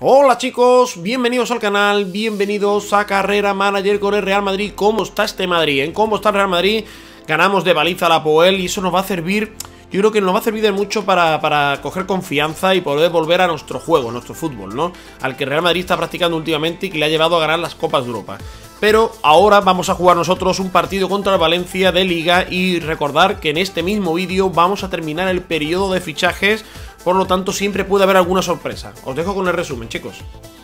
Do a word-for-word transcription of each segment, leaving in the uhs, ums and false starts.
Hola chicos, bienvenidos al canal, bienvenidos a Carrera Manager con el Real Madrid. ¿Cómo está este Madrid? ¿En cómo está el Real Madrid? Ganamos de baliza a la Poel y eso nos va a servir, yo creo que nos va a servir de mucho para, para coger confianza y poder volver a nuestro juego, a nuestro fútbol, ¿no? Al que el Real Madrid está practicando últimamente y que le ha llevado a ganar las Copas de Europa. Pero ahora vamos a jugar nosotros un partido contra el Valencia de Liga y recordar que en este mismo vídeo vamos a terminar el periodo de fichajes. Por lo tanto, siempre puede haber alguna sorpresa. Os dejo con el resumen, chicos.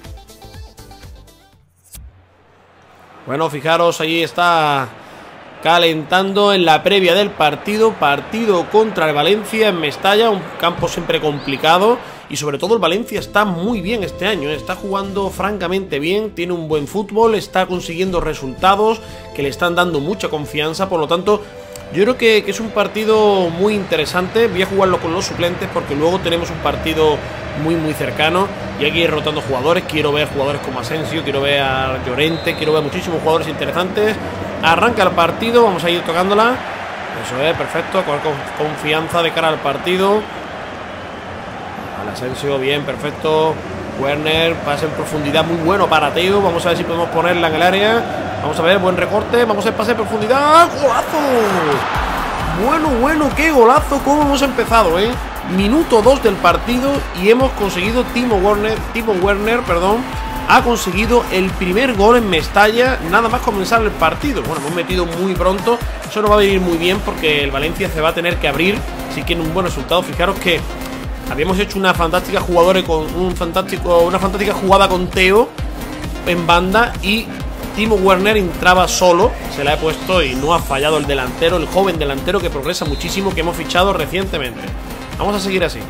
Bueno, fijaros, ahí está calentando en la previa del partido. Partido contra el Valencia en Mestalla, un campo siempre complicado. Y sobre todo el Valencia está muy bien este año, ¿eh? Está jugando francamente bien, tiene un buen fútbol, está consiguiendo resultados que le están dando mucha confianza. Por lo tanto, yo creo que, que es un partido muy interesante. Voy a jugarlo con los suplentes porque luego tenemos un partido muy muy cercano y hay que ir rotando jugadores. Quiero ver jugadores como Asensio, quiero ver a Llorente, quiero ver muchísimos jugadores interesantes. Arranca el partido, vamos a ir tocándola. Eso es, perfecto, con confianza de cara al partido. Al Asensio, bien, perfecto. Werner, pase en profundidad muy bueno para Teo. Vamos a ver si podemos ponerla en el área. Vamos a ver, buen recorte, vamos a ver pase en profundidad. ¡Golazo! Bueno, bueno, qué golazo, cómo hemos empezado, ¿eh? Minuto dos del partido y hemos conseguido, Timo Werner, Timo Werner, perdón, ha conseguido el primer gol en Mestalla, nada más comenzar el partido. Bueno, hemos metido muy pronto, eso nos va a venir muy bien porque el Valencia se va a tener que abrir si quiere un buen resultado. Fijaros que habíamos hecho una fantástica jugadora con un fantástico, una fantástica jugada con Teo en banda y Timo Werner entraba solo, se la he puesto y no ha fallado el delantero, el joven delantero que progresa muchísimo, que hemos fichado recientemente. Vamos a seguir así.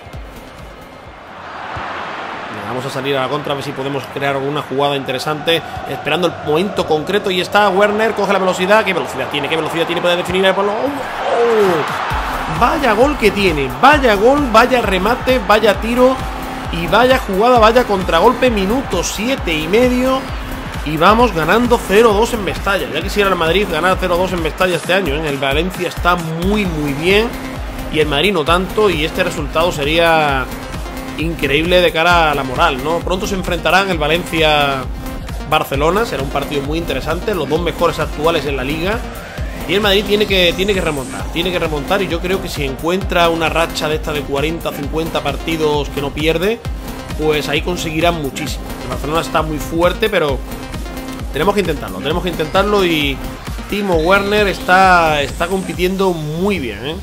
Vamos a salir a la contra, a ver si podemos crear alguna jugada interesante, esperando el momento concreto. Y está Werner, coge la velocidad. ¿Qué velocidad tiene? ¿Qué velocidad tiene? Puede definir el balón. ¡Oh! Vaya gol que tiene, vaya gol, vaya remate, vaya tiro y vaya jugada, vaya contragolpe. Minuto siete y medio. Y vamos ganando cero dos en Mestalla. Ya quisiera el Madrid ganar cero dos en Mestalla este año, ¿eh? El Valencia está muy muy bien y el Madrid no tanto. Y este resultado sería increíble de cara a la moral, ¿no? Pronto se enfrentarán el Valencia-Barcelona. Será un partido muy interesante. Los dos mejores actuales en la Liga. Y el Madrid tiene que, tiene que remontar. Tiene que remontar y yo creo que si encuentra una racha de esta de cuarenta o cincuenta partidos que no pierde, pues ahí conseguirán muchísimo. El Barcelona está muy fuerte, pero tenemos que intentarlo, tenemos que intentarlo y Timo Werner está, está compitiendo muy bien, ¿eh?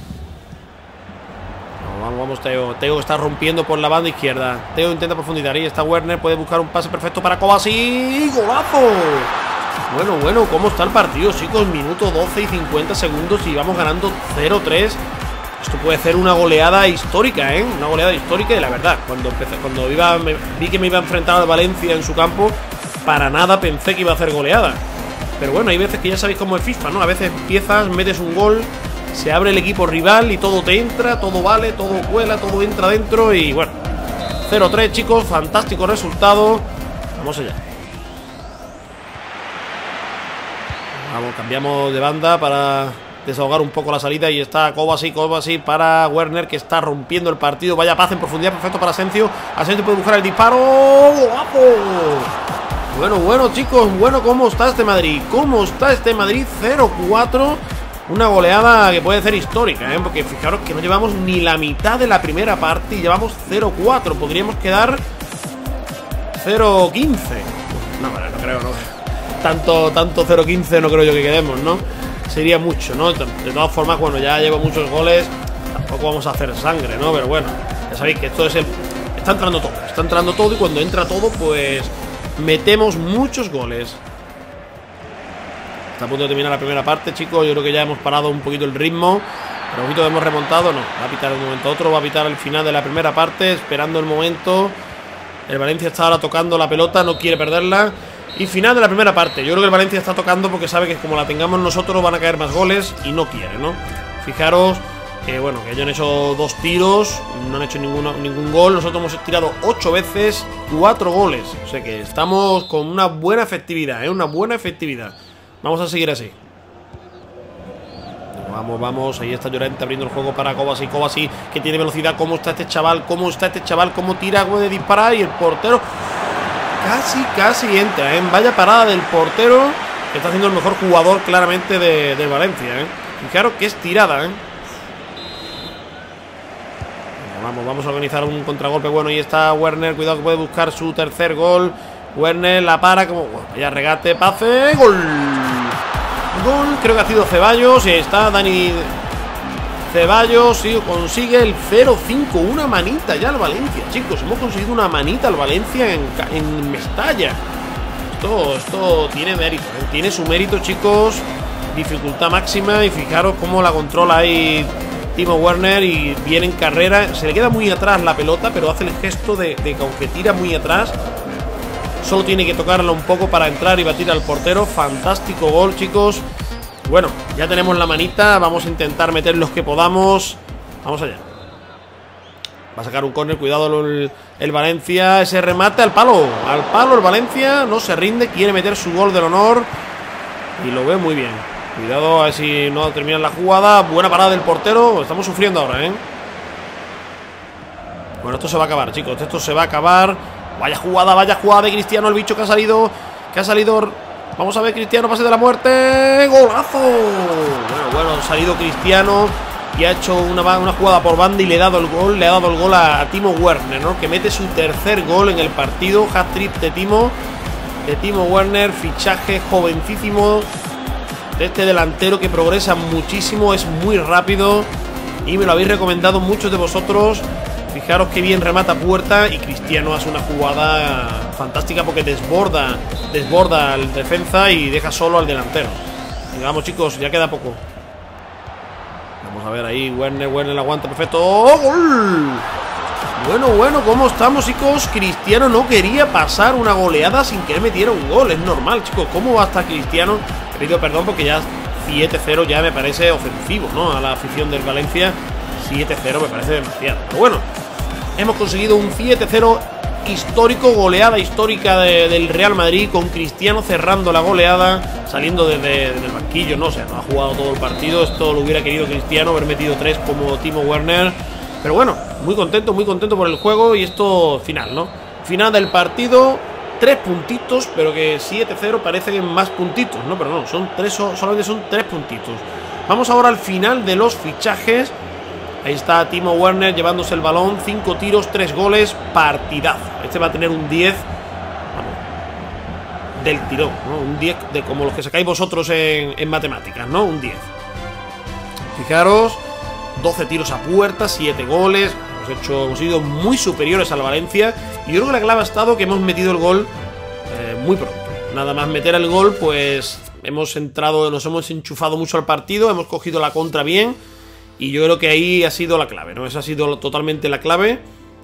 Vamos, vamos, Teo. Teo está rompiendo por la banda izquierda. Teo intenta profundizar. Ahí está Werner, puede buscar un pase perfecto para Kovacic. ¡Golazo! Bueno, bueno, ¿cómo está el partido, chicos? Minuto doce y cincuenta segundos y vamos ganando cero tres. Esto puede ser una goleada histórica, ¿eh? Una goleada histórica y la verdad, cuando empecé, cuando iba, me, vi que me iba a enfrentar al Valencia en su campo, para nada pensé que iba a hacer goleada. Pero bueno, hay veces que ya sabéis cómo es FIFA, ¿no? A veces empiezas, metes un gol, se abre el equipo rival y todo te entra, todo vale, todo cuela, todo entra dentro y bueno. cero tres, chicos, fantástico resultado. Vamos allá. Vamos, cambiamos de banda para desahogar un poco la salida y está Kovacic, Kovacic para Werner que está rompiendo el partido. Vaya pase en profundidad, perfecto para Asensio. Asensio puede buscar el disparo. ¡Guapo! Bueno, bueno, chicos, bueno, ¿cómo está este Madrid? ¿Cómo está este Madrid? cero cuatro. Una goleada que puede ser histórica, ¿eh? Porque fijaros que no llevamos ni la mitad de la primera parte y llevamos cero cuatro. Podríamos quedar cero quince. No, vale, no creo, no. Tanto, tanto cero quince no creo yo que quedemos, ¿no? Sería mucho, ¿no? De todas formas, bueno, ya llevo muchos goles. Tampoco vamos a hacer sangre, ¿no? Pero bueno, ya sabéis que esto es el... Está entrando todo, está entrando todo y cuando entra todo, pues metemos muchos goles. Está a punto de terminar la primera parte, chicos. Yo creo que ya hemos parado un poquito el ritmo. Pero un poquito hemos remontado, no. Va a pitar un momento otro, va a pitar el final de la primera parte, esperando el momento. El Valencia está ahora tocando la pelota, no quiere perderla. Y final de la primera parte. Yo creo que el Valencia está tocando porque sabe que como la tengamos nosotros van a caer más goles y no quiere, ¿no? Fijaros que, bueno, que ellos han hecho dos tiros, no han hecho ninguno, ningún gol. Nosotros hemos tirado ocho veces, cuatro goles. O sea que estamos con una buena efectividad, ¿eh? Una buena efectividad. Vamos a seguir así. vamos, vamos. Ahí está Llorente abriendo el juego para Kovacic. Kovacic que tiene velocidad. ¿Cómo está este chaval? ¿Cómo está este chaval? ¿Cómo tira? Puede disparar y el portero casi, casi entra, ¿eh? Vaya parada del portero, que está haciendo el mejor jugador claramente de, de Valencia, ¿eh? Fijaros que es tirada, ¿eh? Vamos, vamos a organizar un contragolpe. Bueno, ahí está Werner. Cuidado que puede buscar su tercer gol. Werner la para como... Bueno, ya regate, pase. ¡Gol! Gol, creo que ha sido Ceballos. Y ahí está Dani Ceballos. Y consigue el cero cinco. Una manita ya al Valencia, chicos. Hemos conseguido una manita al Valencia en, en Mestalla. Esto, esto tiene mérito, ¿eh? Tiene su mérito, chicos. Dificultad máxima. Y fijaros cómo la controla ahí Timo Werner y viene en carrera. Se le queda muy atrás la pelota, pero hace el gesto de, de que aunque tira muy atrás, solo tiene que tocarla un poco para entrar y batir al portero. Fantástico gol, chicos. Bueno, ya tenemos la manita. Vamos a intentar meter los que podamos. Vamos allá. Va a sacar un córner. Cuidado el, el Valencia. Ese remate al palo. Al palo el Valencia. No se rinde. Quiere meter su gol del honor. Y lo ve muy bien. Cuidado a ver si no termina la jugada. Buena parada del portero. Estamos sufriendo ahora, ¿eh? Bueno, esto se va a acabar, chicos. Esto se va a acabar. Vaya jugada, vaya jugada de Cristiano. El bicho que ha salido. Que ha salido. Vamos a ver, Cristiano, pase de la muerte. ¡Golazo! Bueno, bueno, ha salido Cristiano y ha hecho una, una jugada por banda y le ha dado el gol. Le ha dado el gol a, a Timo Werner, ¿no? Que mete su tercer gol en el partido. Hat-trick de Timo. De Timo Werner. Fichaje jovencísimo de este delantero que progresa muchísimo, es muy rápido y me lo habéis recomendado muchos de vosotros. Fijaros que bien remata puerta y Cristiano hace una jugada fantástica porque desborda, desborda al defensa y deja solo al delantero. Y vamos, chicos, ya queda poco. Vamos a ver ahí, Werner, Werner aguanta perfecto. ¡Oh, gol! Bueno, bueno, ¿cómo estamos, chicos? Cristiano no quería pasar una goleada sin que él metiera un gol. Es normal, chicos. ¿Cómo va hasta Cristiano? He pedido perdón porque ya siete cero ya me parece ofensivo, ¿no? A la afición del Valencia. siete cero me parece demasiado. Pero bueno, hemos conseguido un siete cero histórico, goleada histórica de, del Real Madrid, con Cristiano cerrando la goleada, saliendo desde, desde el banquillo, ¿no? O sea, no ha jugado todo el partido. Esto lo hubiera querido Cristiano, haber metido tres como Timo Werner. Pero bueno, muy contento, muy contento por el juego. Y esto final, ¿no? Final del partido. Tres puntitos, pero que siete cero parecen más puntitos, ¿no? Pero no, son tres, solamente son tres puntitos. Vamos ahora al final de los fichajes. Ahí está Timo Werner llevándose el balón. Cinco tiros, tres goles, partidazo. Este va a tener un diez, vamos, del tirón, ¿no? Un diez de como los que sacáis vosotros en, en matemáticas, ¿no? Un diez. Fijaros, doce tiros a puerta, siete goles. Hemos hecho, hemos sido muy superiores al Valencia. Y yo creo que la clave ha estado que hemos metido el gol eh, muy pronto. Nada más meter el gol, pues hemos entrado, nos hemos enchufado mucho al partido. Hemos cogido la contra bien. Y yo creo que ahí ha sido la clave, ¿no? Esa ha sido totalmente la clave.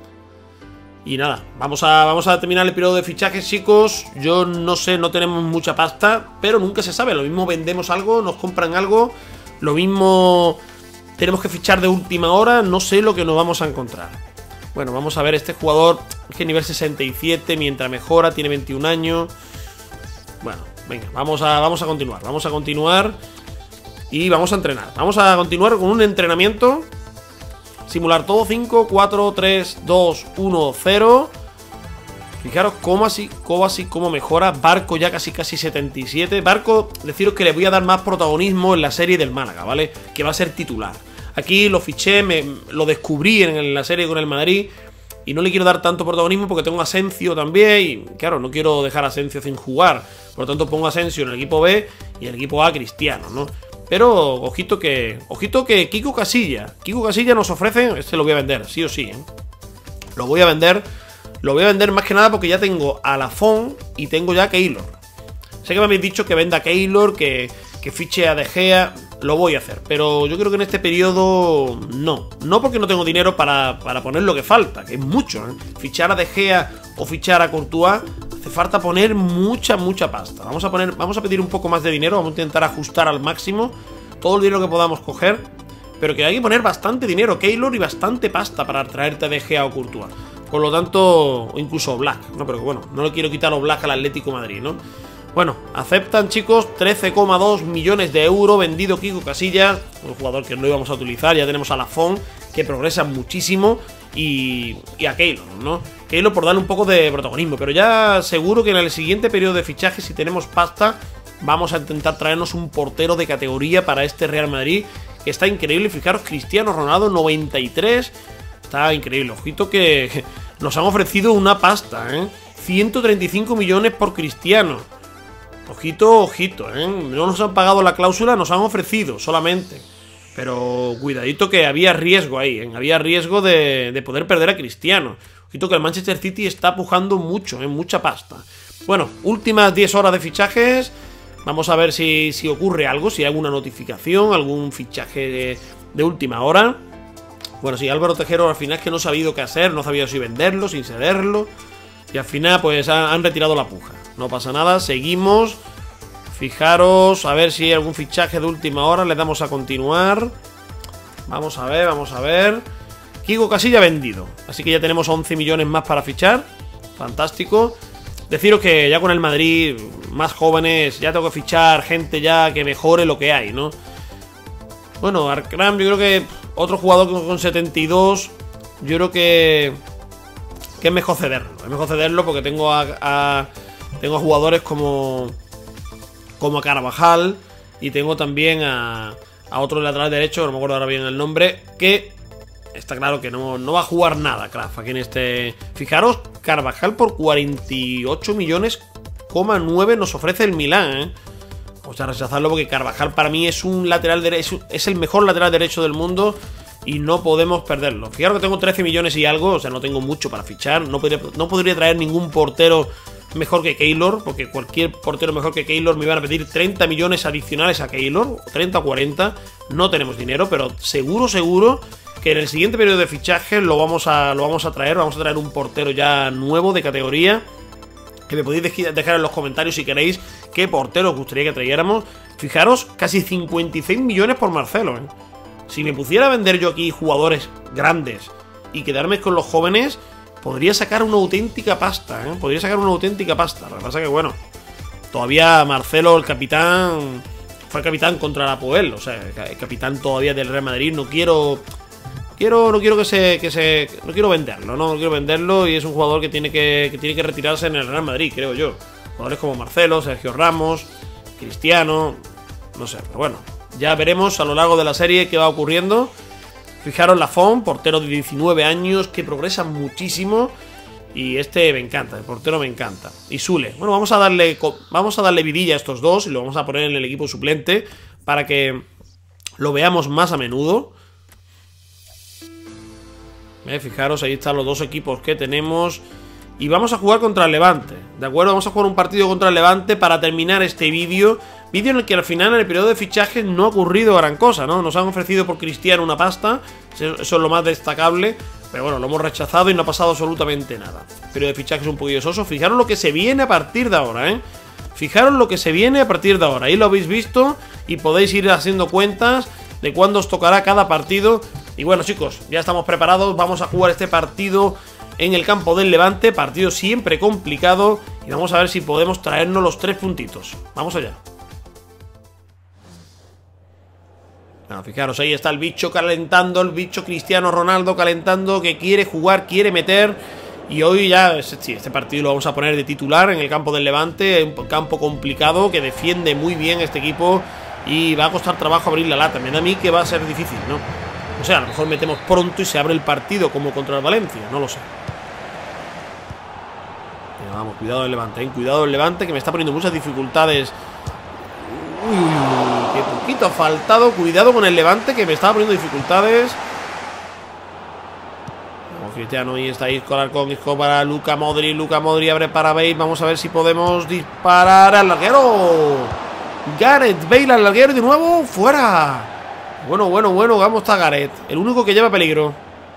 Y nada, vamos a, vamos a terminar el periodo de fichajes, chicos. Yo no sé, no tenemos mucha pasta, pero nunca se sabe. Lo mismo vendemos algo, nos compran algo. Lo mismo tenemos que fichar de última hora. No sé lo que nos vamos a encontrar. Bueno, vamos a ver este jugador, que nivel sesenta y siete, mientras mejora, tiene veintiún años. Bueno, venga, vamos a, vamos a continuar. Vamos a continuar y vamos a entrenar. Vamos a continuar con un entrenamiento. Simular todo. Cinco, cuatro, tres, dos, uno, cero. Fijaros cómo así, cómo así, cómo mejora. Barco ya casi casi setenta y siete. Barco, deciros que le voy a dar más protagonismo en la serie del Málaga, ¿vale? Que va a ser titular. Aquí lo fiché, me, lo descubrí en la serie con el Madrid. Y no le quiero dar tanto protagonismo porque tengo a Asensio también. Y claro, no quiero dejar a Asensio sin jugar. Por lo tanto pongo a Asensio en el equipo B y en el equipo A Cristiano, ¿no? Pero ojito que ojito que Kiko Casilla Kiko Casilla nos ofrece, este lo voy a vender, sí o sí, ¿eh? Lo voy a vender. Lo voy a vender más que nada porque ya tengo a Lafont y tengo ya a Keylor. Sé que me habéis dicho que venda a Keylor, que, que fiche a De Gea. Lo voy a hacer, pero yo creo que en este periodo no. No porque no tengo dinero para, para poner lo que falta, que es mucho, ¿eh? Fichar a De Gea o fichar a Courtois, hace falta poner mucha, mucha pasta. Vamos a poner, vamos a pedir un poco más de dinero. Vamos a intentar ajustar al máximo todo el dinero que podamos coger, pero que hay que poner bastante dinero, Keylor, y bastante pasta para traerte a De Gea o Courtois. Por lo tanto, o incluso Black, ¿no? Pero bueno, no le quiero quitar a Black al Atlético de Madrid, ¿no? Bueno, aceptan, chicos, trece coma dos millones de euros. Vendido Kiko Casillas, un jugador que no íbamos a utilizar. Ya tenemos a Lafont, que progresa muchísimo. Y, y a Keylor, ¿no? Keylor por darle un poco de protagonismo. Pero ya seguro que en el siguiente periodo de fichaje, si tenemos pasta, vamos a intentar traernos un portero de categoría para este Real Madrid, que está increíble. Fijaros, Cristiano Ronaldo, noventa y tres. Está increíble. Ojito que nos han ofrecido una pasta, ¿eh? ciento treinta y cinco millones por Cristiano. Ojito, ojito, ¿eh? No nos han pagado la cláusula, nos han ofrecido solamente. Pero cuidadito que había riesgo ahí, ¿eh? Había riesgo de, de poder perder a Cristiano. Ojito que el Manchester City está pujando mucho, ¿eh? Mucha pasta. Bueno, últimas diez horas de fichajes. Vamos a ver si, si ocurre algo, si hay alguna notificación, algún fichaje de, de última hora. Bueno, sí, Álvaro Tejero al final es que no ha sabido qué hacer, no ha sabido si venderlo, sin cederlo. Y al final pues han, han retirado la puja. No pasa nada, seguimos. Fijaros, a ver si hay algún fichaje de última hora. Le damos a continuar. Vamos a ver, vamos a ver. Kiko Casilla vendido. Así que ya tenemos once millones más para fichar. Fantástico. Deciros que ya con el Madrid, más jóvenes, ya tengo que fichar gente ya que mejore lo que hay, ¿no? Bueno, Arkram, yo creo que otro jugador con setenta y dos, yo creo que... que es mejor cederlo. Es mejor cederlo porque tengo a... a tengo a jugadores como... como a Carvajal. Y tengo también a... a otro lateral derecho, no me acuerdo ahora bien el nombre, que... está claro que no, no va a jugar nada, Kraft, aquí en este... Fijaros, Carvajal por cuarenta y ocho millones, nueve nos ofrece el Milán, ¿eh? Vamos a rechazarlo porque Carvajal para mí es un lateral derecho, es el mejor lateral derecho del mundo y no podemos perderlo. Fijaros que tengo trece millones y algo, o sea, no tengo mucho para fichar. No podría, no podría traer ningún portero mejor que Keylor, porque cualquier portero mejor que Keylor me iban a pedir treinta millones adicionales a Keylor, treinta o cuarenta. No tenemos dinero, pero seguro, seguro que en el siguiente periodo de fichaje lo vamos a, lo vamos a traer. Vamos a traer un portero ya nuevo de categoría, que me podéis dejar en los comentarios si queréis qué portero os gustaría que trayéramos. Fijaros, casi cincuenta y seis millones por Marcelo, ¿eh? Si me pusiera a vender yo aquí jugadores grandes y quedarme con los jóvenes, podría sacar una auténtica pasta, ¿eh? Podría sacar una auténtica pasta. Lo que pasa es que, bueno, todavía Marcelo, el capitán, fue el capitán contra la Poel. O sea, el capitán todavía del Real Madrid. No quiero... Quiero, no quiero que se, que se... No quiero venderlo, ¿no? No quiero venderlo y es un jugador que tiene que, que tiene que retirarse en el Real Madrid, creo yo. Jugadores como Marcelo, Sergio Ramos, Cristiano... No sé, pero bueno. Ya veremos a lo largo de la serie qué va ocurriendo. Fijaros Lafont, portero de diecinueve años, que progresa muchísimo. Y este me encanta, el portero me encanta. Y Sule. Bueno, vamos a darle vamos a darle vidilla a estos dos y lo vamos a poner en el equipo suplente para que lo veamos más a menudo. Eh, fijaros, ahí están los dos equipos que tenemos. Y vamos a jugar contra el Levante, ¿de acuerdo? Vamos a jugar un partido contra el Levante para terminar este vídeo. Vídeo en el que al final, en el periodo de fichajes, no ha ocurrido gran cosa, ¿no? Nos han ofrecido por Cristiano una pasta, eso es lo más destacable. Pero bueno, lo hemos rechazado y no ha pasado absolutamente nada. El periodo de fichajes un poquillo soso. Fijaros lo que se viene a partir de ahora, ¿eh? Fijaros lo que se viene a partir de ahora. Ahí lo habéis visto y podéis ir haciendo cuentas de cuándo os tocará cada partido. Y bueno, chicos, ya estamos preparados. Vamos a jugar este partido en el campo del Levante. Partido siempre complicado. Y vamos a ver si podemos traernos los tres puntitos. Vamos allá. Bueno, fijaros, ahí está el bicho calentando. El bicho Cristiano Ronaldo calentando, que quiere jugar, quiere meter. Y hoy ya, sí, este partido lo vamos a poner de titular en el campo del Levante. Un campo complicado que defiende muy bien este equipo. Y va a costar trabajo abrir la lata. Me da a mí que va a ser difícil, ¿no? O sea, a lo mejor metemos pronto y se abre el partido como contra el Valencia. No lo sé. Pero vamos, cuidado el Levante, ¿eh? Cuidado el Levante, que me está poniendo muchas dificultades. Uy, uy, uy, qué poquito ha faltado. Cuidado con el Levante, que me estaba poniendo dificultades. Vamos, Cristiano, y está ahí con Arcón, Isco para Luka Modric. Luka Modric abre para Bale. Vamos a ver si podemos disparar al larguero. Gareth Bale al larguero de nuevo. ¡Fuera! Bueno, bueno, bueno. Vamos, está Gareth, el único que lleva peligro.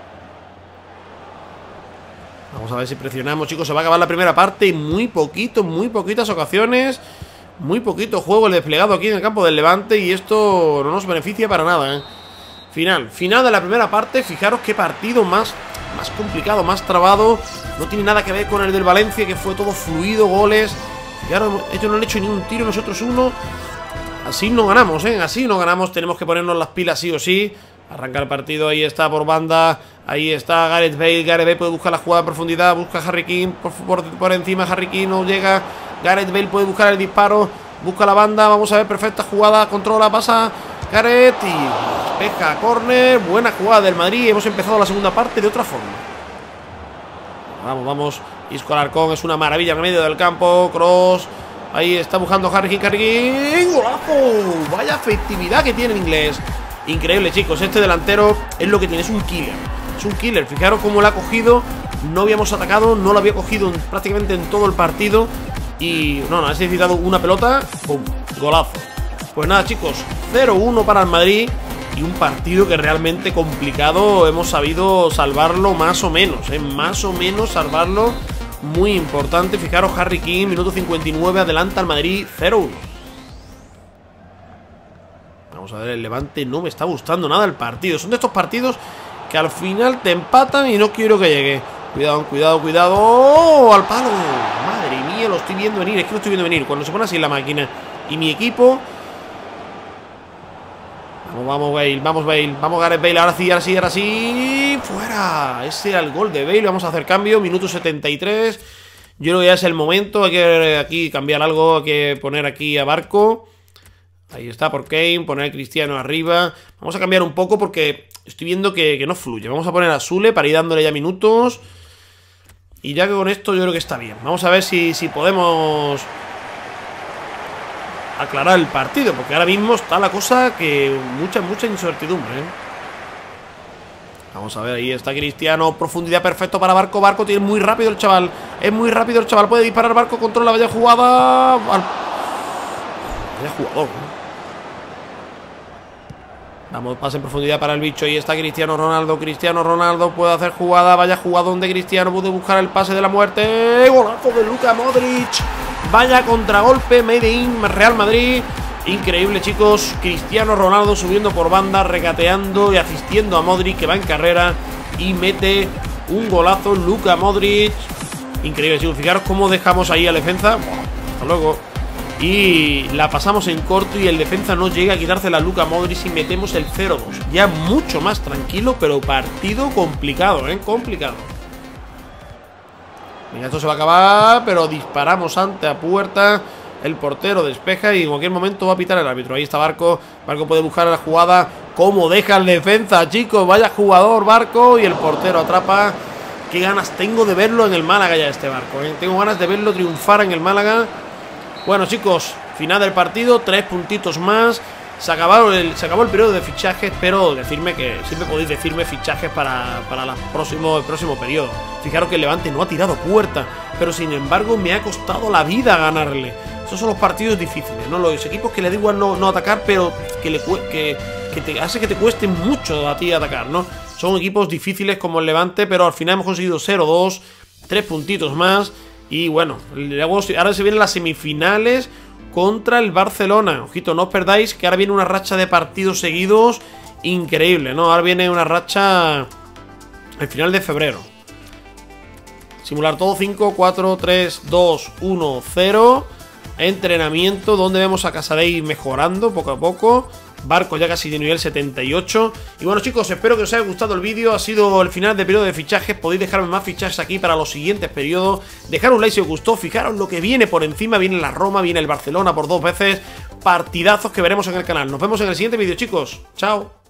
Vamos a ver si presionamos, chicos. Se va a acabar la primera parte. Muy poquito, muy poquitas ocasiones. Muy poquito juego el desplegado aquí en el campo del Levante. Y esto no nos beneficia para nada, ¿eh? Final, final de la primera parte. Fijaros qué partido más, más complicado, más trabado. No tiene nada que ver con el del Valencia, que fue todo fluido, goles. Y ahora ellos no han hecho ni un tiro, nosotros uno. Así no ganamos, ¿eh? Así no ganamos. Tenemos que ponernos las pilas sí o sí. Arranca el partido, ahí está por banda. Ahí está Gareth Bale. Gareth Bale puede buscar la jugada a profundidad. Busca a Harry Kane por, por, por encima. Harry Kane no llega. Gareth Bale puede buscar el disparo. Busca la banda. Vamos a ver, perfecta jugada. Controla, pasa Gareth y despeja, córner. Buena jugada del Madrid. Hemos empezado la segunda parte de otra forma. Vamos, vamos. Isco Alarcón es una maravilla en medio del campo. Cross. Ahí está buscando Harry Kane. Harry Kane. ¡Golazo! Vaya efectividad que tiene el inglés. Increíble, chicos. Este delantero es lo que tiene. Es un killer. Es un killer. Fijaros cómo lo ha cogido. No habíamos atacado. No lo había cogido en, prácticamente en todo el partido. Y no, no, ha necesitado una pelota. ¡Pum! Golazo. Pues nada, chicos. cero uno para el Madrid. Y un partido que realmente complicado. Hemos sabido salvarlo más o menos. ¿eh? Más o menos salvarlo. Muy importante. Fijaros, Harry Kane, minuto cincuenta y nueve. Adelanta al Madrid cero uno. Vamos a ver, el Levante no me está gustando nada el partido. Son de estos partidos que al final te empatan y no quiero que llegue. Cuidado, cuidado, cuidado. ¡Oh! ¡Al palo! Madre mía, lo estoy viendo venir. Es que lo estoy viendo venir. Cuando se pone así la máquina y mi equipo... Vamos, vamos, Bale. Vamos, Bale. Vamos, Gareth Bale. Ahora sí, ahora sí, ahora sí. ¡Fuera! Ese era el gol de Bale. Vamos a hacer cambio. Minuto setenta y tres. Yo creo que ya es el momento. Hay que aquí cambiar algo. Hay que poner aquí a Barco. Ahí está por Kane, poner a Cristiano arriba. Vamos a cambiar un poco porque estoy viendo que, que no fluye. Vamos a poner a Sule para ir dándole ya minutos. Y ya que con esto yo creo que está bien. Vamos a ver si, si podemos aclarar el partido, porque ahora mismo está la cosa que mucha, mucha incertidumbre, ¿eh? Vamos a ver, ahí está Cristiano. Profundidad perfecto para Barco. Barco tiene muy rápido el chaval. Es muy rápido el chaval. Puede disparar Barco, controla, vaya jugada. Vaya jugador, ¿no? Vamos, pase en profundidad para el bicho. Ahí está Cristiano Ronaldo. Cristiano Ronaldo puede hacer jugada. Vaya jugadón de Cristiano. Puede buscar el pase de la muerte. Golazo de Luka Modric. Vaya contragolpe. Made in Real Madrid. Increíble, chicos. Cristiano Ronaldo subiendo por banda, regateando y asistiendo a Modric, que va en carrera y mete un golazo. Luka Modric. Increíble, chicos. Fijaros cómo dejamos ahí al defensa. Hasta luego. Y la pasamos en corto y el defensa no llega a quitarse la Luka Modric y metemos el cero dos. Ya mucho más tranquilo, pero partido complicado, ¿eh? Complicado. Venga, esto se va a acabar, pero disparamos ante a puerta. El portero despeja y en cualquier momento va a pitar el árbitro. Ahí está Barco. Barco puede buscar la jugada. ¿Cómo deja el defensa, chicos? Vaya jugador, Barco. Y el portero atrapa. Qué ganas tengo de verlo en el Málaga ya este Barco, ¿eh? Tengo ganas de verlo triunfar en el Málaga. Bueno, chicos, final del partido, tres puntitos más. Se acabó el, se acabó el periodo de fichajes, pero decirme que siempre podéis decirme fichajes para, para la próximo, el próximo periodo. Fijaros que el Levante no ha tirado puerta, pero sin embargo me ha costado la vida ganarle. Esos son los partidos difíciles, ¿no? Los equipos que le da igual no, no atacar, pero que, le, que, que te hace que te cueste mucho a ti atacar, ¿no? Son equipos difíciles como el Levante, pero al final hemos conseguido cero dos, tres puntitos más. Y bueno, ahora se vienen las semifinales contra el Barcelona. Ojito, no os perdáis que ahora viene una racha de partidos seguidos increíble, ¿no? Ahora viene una racha el final de febrero. Simular todo. Cinco, cuatro, tres, dos, uno, cero. Entrenamiento donde vemos a Casadei mejorando poco a poco. Barco ya casi de nivel setenta y ocho. Y bueno, chicos, espero que os haya gustado el vídeo. Ha sido el final del periodo de fichajes. Podéis dejarme más fichajes aquí para los siguientes periodos. Dejar un like si os gustó. Fijaros lo que viene por encima. Viene la Roma, viene el Barcelona por dos veces. Partidazos que veremos en el canal. Nos vemos en el siguiente vídeo, chicos. Chao.